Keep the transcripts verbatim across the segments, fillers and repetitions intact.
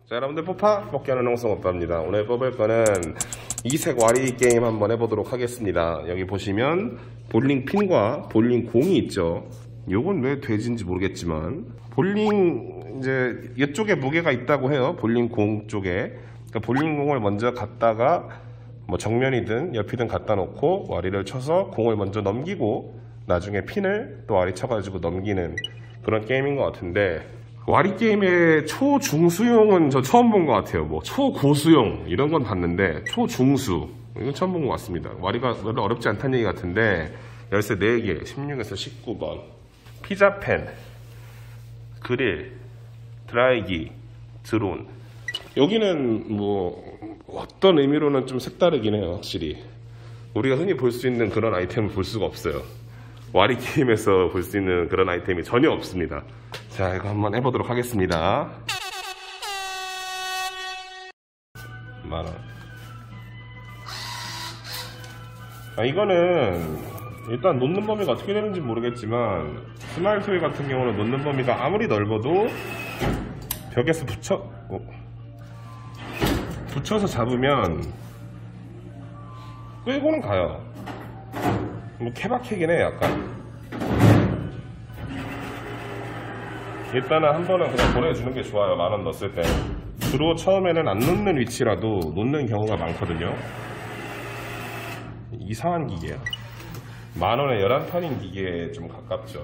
자, 여러분들 뽀파 뽑기하는 홍성오빠입니다. 오늘 뽑을 거는 이색 와리 게임 한번 해보도록 하겠습니다. 여기 보시면 볼링 핀과 볼링 공이 있죠. 요건 왜 돼지인지 모르겠지만 볼링 이제 이쪽에 무게가 있다고 해요. 볼링 공 쪽에. 그러니까 볼링 공을 먼저 갖다가 뭐 정면이든 옆이든 갖다 놓고 와리를 쳐서 공을 먼저 넘기고 나중에 핀을 또 와리 쳐가지고 넘기는 그런 게임인 것 같은데, 와리 게임의 초중수용은 저 처음 본 것 같아요. 뭐 초고수용 이런 건 봤는데 초중수 이건 처음 본 것 같습니다. 와리가 별로 어렵지 않다는 얘기 같은데 열쇠 네 개, 십육에서 십구 번, 피자팬, 그릴, 드라이기, 드론. 여기는 뭐 어떤 의미로는 좀 색다르긴 해요. 확실히 우리가 흔히 볼 수 있는 그런 아이템을 볼 수가 없어요. 와리 게임에서 볼 수 있는 그런 아이템이 전혀 없습니다. 자, 이거 한번 해보도록 하겠습니다. 만원. 아, 이거는 일단 놓는 범위가 어떻게 되는지 모르겠지만 스마일 토이 같은 경우는 놓는 범위가 아무리 넓어도 벽에서 붙여 어, 붙여서 잡으면 끌고는 가요. 뭐 케바케긴 해 약간. 일단은 한 번은 그냥 보내주는 게 좋아요. 만원 넣었을 때. 주로 처음에는 안 놓는 위치라도 놓는 경우가 많거든요. 이상한 기계야. 만원에 열한 판인 기계에 좀 가깝죠.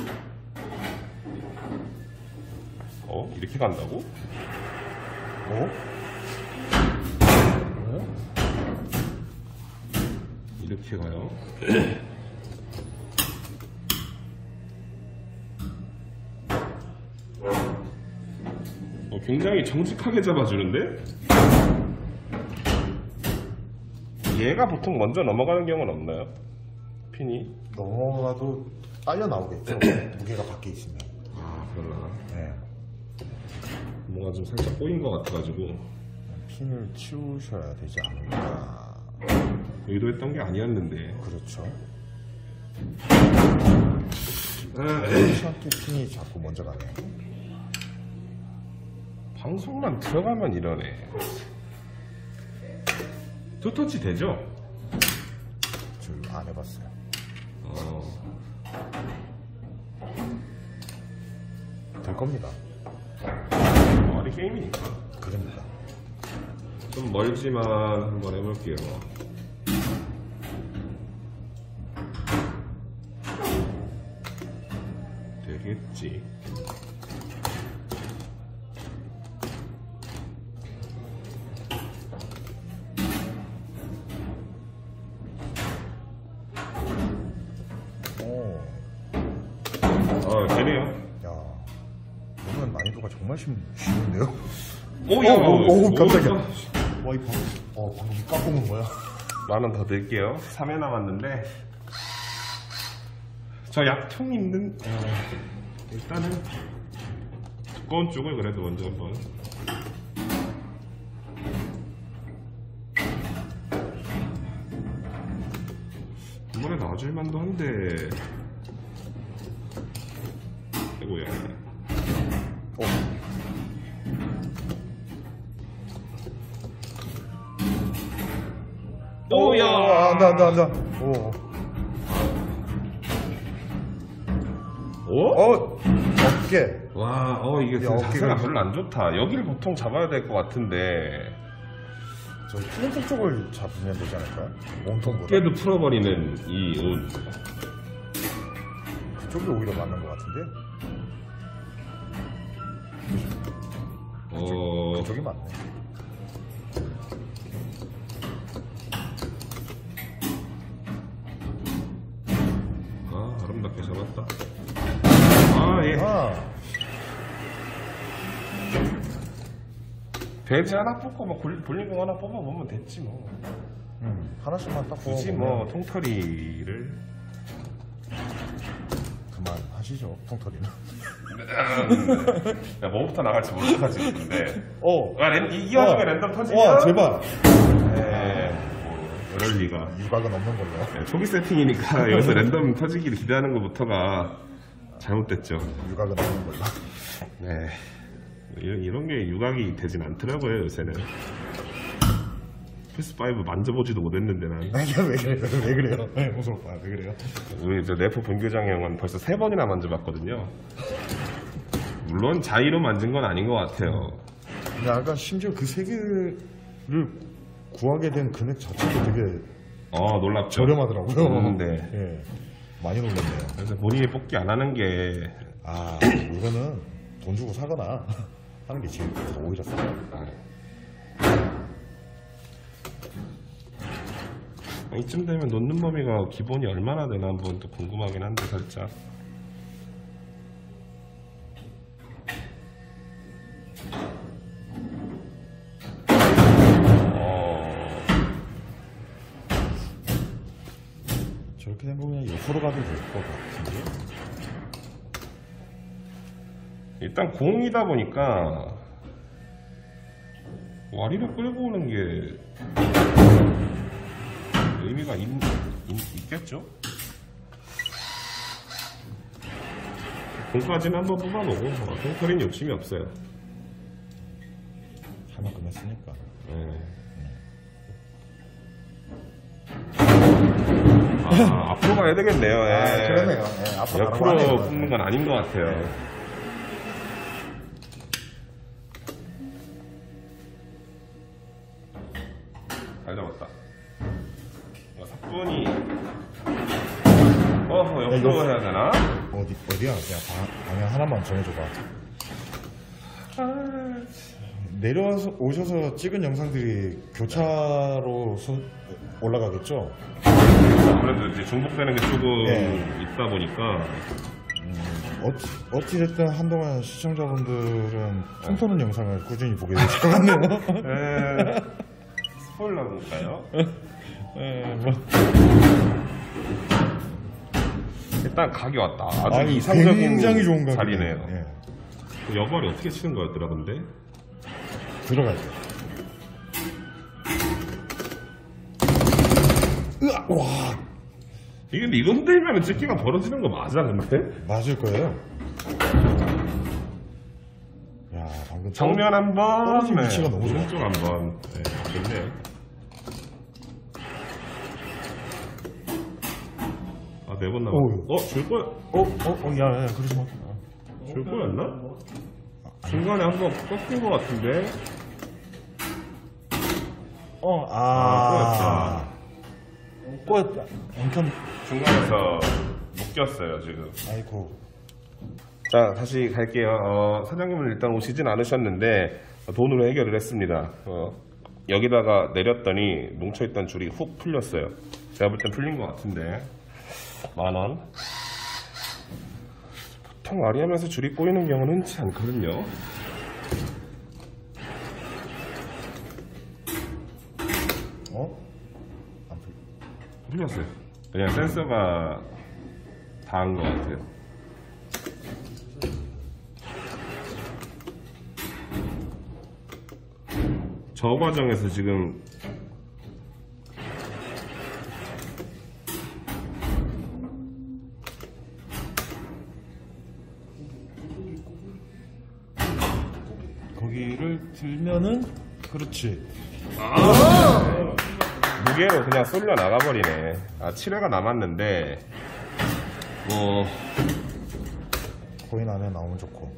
어? 이렇게 간다고? 어? 어? 이렇게 가요? 어, 굉장히 정직하게 잡아주는데? 얘가 보통 먼저 넘어가는 경우는 없나요? 핀이? 넘어가도 빨려 나오겠죠. 무게가 밖에 있으면. 아, 그러나. 네. 뭔가 좀 살짝 꼬인 것 같아가지고. 핀을 치우셔야 되지 않을까. 의도했던 게 아니었는데. 그렇죠. 아, 시원하게 핀이 자꾸 먼저 가네. 방송만 들어가면 이러네. 투터치 되죠? 저 안 해봤어요. 어. 될 겁니다. 와리 게임이니까. 그럽니다. 좀 멀지만 한번 해볼게요. 되겠지. 오. 아, 되네요. 야. 오늘 난이도가 정말 쉬, 쉬운데요? 오, 야, 오, 오, 오, 깜짝이야. 오, 와, 이 방금, 어, 방금 까먹은 거야? 만원 더 드릴게요. 삼 회 남았는데. 저 약통 있는, 어, 일단은 두꺼운 쪽을 그래도 먼저 한번. 이번에 나와줄 만도 한데. 아이고야. 어. 오야! 안 돼, 안 돼, 안 돼. 오. 오? 어, 어깨. 와, 어, 이게 야, 자세가 어깨가- 별로 안 좋다. 여기를 보통 잡아야 될 것 같은데. 저 핀 쪽을 잡으면 되지 않을까요? 몸통보다. 어깨도 풀어버리는 이 운. 그쪽이 오히려 맞는 것 같은데? 어, 그쪽이 맞네. 아, 아름답게 잡았다. 아, 예. 아, 돼지 하나 뽑고, 뭐, 볼- 볼링공 하나 뽑아보면 됐지, 뭐. 음, 하나씩만 딱 굳이 뽑아보면 뭐, 통털이를. 그만 하시죠, 통털이는. 야, 뭐부터 나갈지 모르겠지, 근데. 어. 아, 랜, 이, 이 와중에 랜덤 터지면. 와, 제발. 네, 뭐, 이럴 리가. 유곽은 없는 걸로. 네, 초기 세팅이니까 여기서 랜덤 터지기를 기대하는 것부터가 잘못됐죠. 유곽은 없는 걸로. 네. 이런, 이런 게 유각이 되진 않더라고요 요새는. 피에스 파이브 만져보지도 못했는데 난. 아니 왜 그래요? 왜 그래요? 네, 무슨 오빠 왜 그래요? 우리 저 네프 본교장 형은 벌써 세 번이나 만져봤거든요. 물론 자의로 만진 건 아닌 것 같아요. 근데 아까 심지어 그 세 개를 구하게 된 금액 자체도 되게 어 놀랍죠. 저렴하더라고요. 음, 네. 예, 많이 놀랐네요. 그래서 본인이 뽑기 안 하는 게 아 이거는 돈 주고 사거나 하는 게 제일 더 오히려 싸요. 아, 이쯤 되면 놓는 범위가 기본이 얼마나 되나 한번 또 궁금하긴 한데 살짝. 어... 저렇게 된 거 그냥 옆으로 가도 될 것 같은데. 일단 공이다 보니까 와리를 끌고 오는 게 의미가 있, 있, 있겠죠? 공까지는 한번 뽑아놓고 어, 통털인 욕심이 없어요. 할 만큼 했으니까. 네. 아, 앞으로 가야 되겠네요. 예. 아, 그러네요. 예, 앞으로 가라고 옆으로 하네요. 뽑는 건 아닌 것 같아요. 잘 잡았다. 이거 사뿐이 어, 옆으로 이거- 해야 되나? 어디 어디야? 그냥 방, 방향 하나만 정해줘봐. 아, 내려와서 오셔서 찍은 영상들이 교차로 소- 올라가겠죠? 아무래도 이제 중복되는 게 조금 네. 있다 보니까 어찌, 어찌됐든 한동안 시청자분들은 통토는 영상을 꾸준히 보게 되실 것 같네요. 에, 스포일러인가요? 예, 뭐. 일단 각이 왔다. 아주 아니, 이상적인 굉장히 좋은 각이네요. 자리네요. 예. 여벌이 어떻게 치는 거였더라 근데? 들어갈 때. 으악! 와, 이게 근데 이거 흔들면 찍기가 벌어지는 거 맞아 근데? 맞을 거예요. 야, 방금 정면 한 번, 떨어진 위치가 너무 좋아. 오른쪽 한 번. 네, 좋네요. 아, 네 번 남았. 어우. 어, 줄 거야? 어, 어, 어, 야, 야, 그러지 마. 줄 거였나? 중간에 한 번 꺾인 것 같은데. 어, 아, 아, 꼬였다. 엄청, 중간에서 묶였어요 지금. 아이고. 자, 다시 갈게요. 어, 사장님은 일단 오시진 않으셨는데 어, 돈으로 해결을 했습니다. 어, 여기다가 내렸더니 뭉쳐있던 줄이 훅 풀렸어요. 제가 볼 땐 풀린 것 같은데 만 원. 보통 아리하면서 줄이 꼬이는 경우는 흔치 않거든요. 어? 안 풀. 풀렸어요. 그냥 센서가 다 한 것 같아요. 저 과정에서 지금 거기를 들면은, 그렇지. 무게로 그냥 쏠려 나가버리네. 아, 칠 회가 남았는데 뭐 코인 안에 나오면 좋고.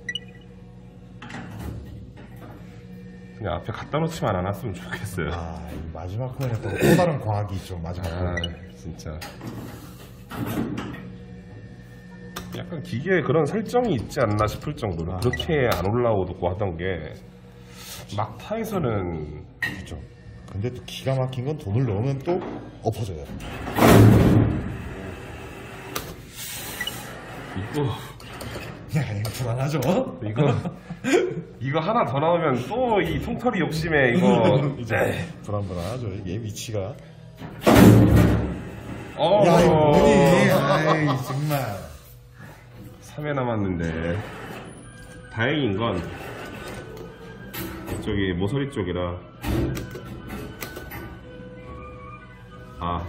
그냥 앞에 갖다 놓지만 않았으면 좋겠어요. 아, 이 마지막 코인에 또, 또 다른 과학이 있죠, 마지막 아, 코인. 진짜 약간 기계에 그런 설정이 있지 않나 싶을 정도로 아. 그렇게 안 올라오고 하던 게 막타에서는 그죠. 근데 또 기가 막힌 건 돈을 넣으면 또 엎어져요. 이거 야, 이거 불안하죠? 이거 이거 하나 더 나오면 또 이 통털이 욕심에 이거 이제 불안불안하죠. 얘 위치가. 어, 야, 이거 뭐니? 아이, 정말. 삼 회 남았는데 다행인 건 이쪽이 모서리 쪽이라 아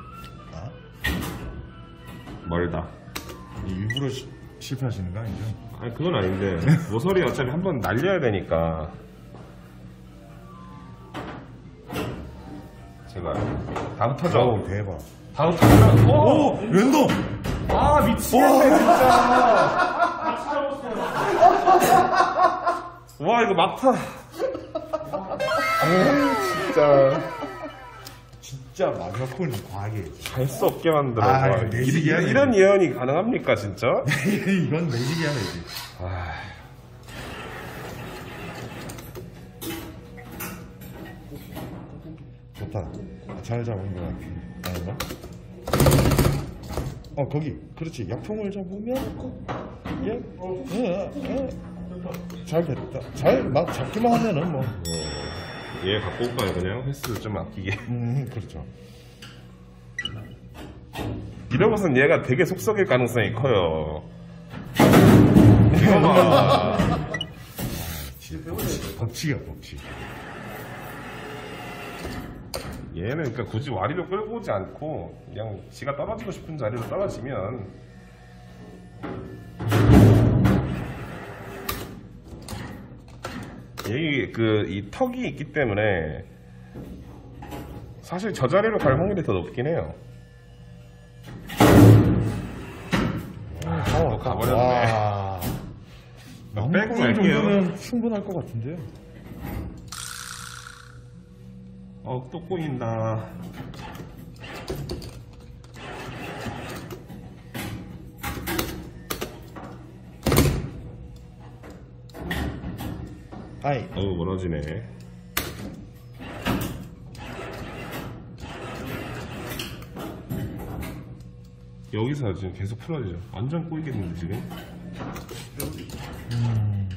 아? 멀다. 일부러 시- 실패하시는 거 아니죠? 아니 그건 아닌데 모서리 어차피 한번 날려야 되니까 제가 다 흩어져. 오, 대박. 다 흩어져. 오! 오! 랜덤! 아 미치겠네 진짜. 와 이거 막타. 아 진짜. 진짜 마지막 콜은 과하게. 할 수 없게 만들어. 아, 와, 매직이야, 이, 이런 예언이 가능합니까 진짜? 이건 매직이야, 매직. 아... 좋다. 잘 잡은 것 같아. 아닌가? 어, 거기. 그렇지. 약통을 잡으면, 예, 예, 예. 잘 됐다. 잘, 막 잡기만 하면은 뭐. 얘 갖고 올까요 그냥? 횟수 좀 아끼게. 음, 그렇죠. 이러고선 얘가 되게 속썩일 가능성이 커요. 이거 봐. 진짜 법칙, 법칙이야, 법칙. 얘는 그러니까 굳이 와리로 끌고 오지 않고 그냥 지가 떨어지고 싶은 자리로 떨어지면 얘 그 이 턱이 있기 때문에 사실 저 자리로 갈 확률이 더 높긴 해요. 아, 또 가버렸네. 와. 빼고 빼고 갈게요. 정도면 충분할 것 같은데요. 어, 또 꼬인다. 아이. 어우, 멀어지네. 여기서 지금 계속 풀어지죠. 완전 꼬이겠는데, 지금? 음.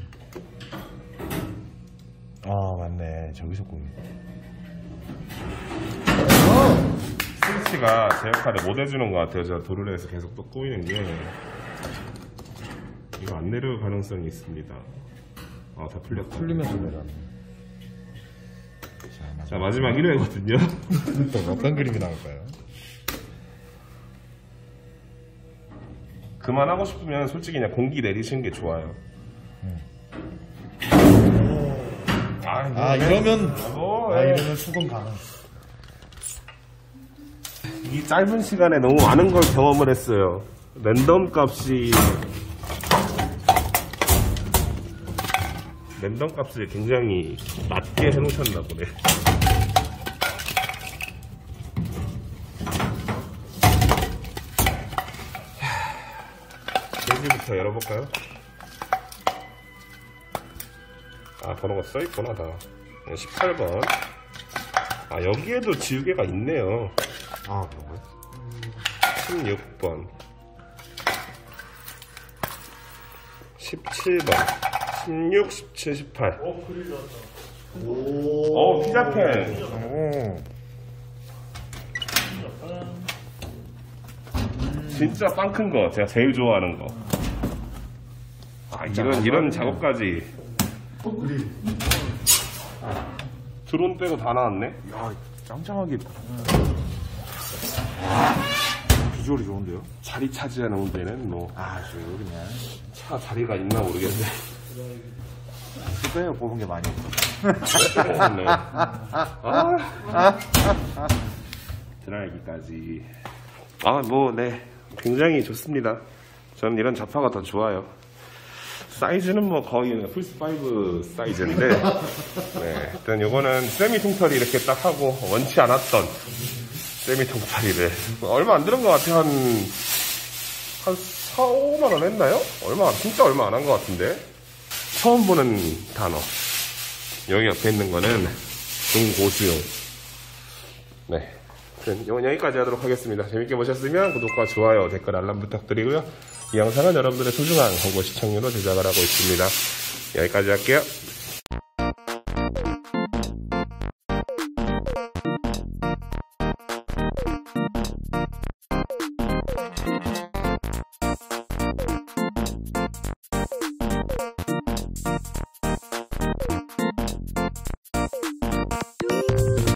아, 맞네. 저기서 꼬이. 스위치가 제 역할을 못 해주는 것 같아요. 제가 도르를 해서 계속 또 꼬이는 게. 이거 안 내려올 가능성이 있습니다. 아, 다 풀렸다. 풀리면서 내려가네. 자, 마지막 일 회거든요. 또 어떤 그림이 나올까요? 그만하고 싶으면 솔직히 그냥 공기 내리시는 게 좋아요. 음. 아, 아, 이러면, 어, 아, 예. 이러면 수긍 가능. 이 짧은 시간에 너무 많은 걸 경험을 했어요. 랜덤 값이 랜덤 값을 굉장히 낮게 해놓으셨나 보네. 여기부터 열어볼까요? 아, 번호가 써있구나 다. 십팔 번. 아, 여기에도 지우개가 있네요. 아, 그런가요? 십육 번, 십칠 번, 십육, 십칠, 십팔. 어, 그릴 나왔다. 오, 피자팬. 오. 진짜 빵 큰 거. 제가 제일 좋아하는 거. 아, 이런, 이런 작업까지. 드론 빼고 다 나왔네? 야, 짱짱하게. 비주얼이 좋은데요? 자리 차지하는 데는 뭐, 아, 저 그냥. 차 자리가 있나 모르겠네. 그때요 뽑은 게 많이 없어. 네. 아. 드라이기까지. 아, 뭐, 네. 굉장히 좋습니다. 저는 이런 자파가 더 좋아요. 사이즈는 뭐 거의 플스5 사이즈인데, 네. 일단 요거는 세미 통털이 이렇게 딱 하고, 원치 않았던 세미 통털이를. 얼마 안 들은 것 같아요. 한, 한 사, 오만 원 했나요? 얼마, 진짜 얼마 안 한 것 같은데. 처음 보는 단어. 여기 옆에 있는 거는 중고수용. 네. 이건 여기까지 하도록 하겠습니다. 재밌게 보셨으면 구독과 좋아요, 댓글, 알람 부탁드리고요. 이 영상은 여러분들의 소중한 정보 시청료로 제작을 하고 있습니다. 여기까지 할게요.